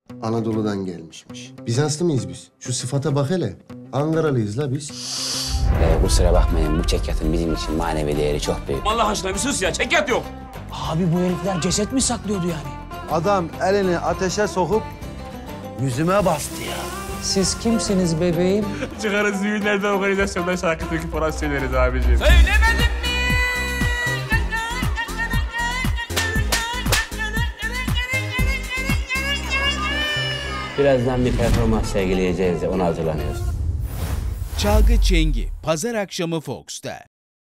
Anadolu'dan gelmişmiş. Bizanslı mıyız biz? Şu sıfata bak hele. Ankaralıyız la biz. Kusura bakmayın, bu çekyatın bizim için manevi değeri çok büyük. Allah aşkına bir sus ya, çekyat yok. Abi bu herifler ceset mi saklıyordu yani? Adam elini ateşe sokup yüzüme bastı ya. Siz kimsiniz bebeğim? Çıkarız düğünlerden, organizasyondan şarkı türkü falan söyleriz abiciğim. Söylemedim mi? Birazdan bir performans sergileyeceğiz de ona hazırlanıyoruz. Çalgı Çengi, Pazar akşamı Fox'ta.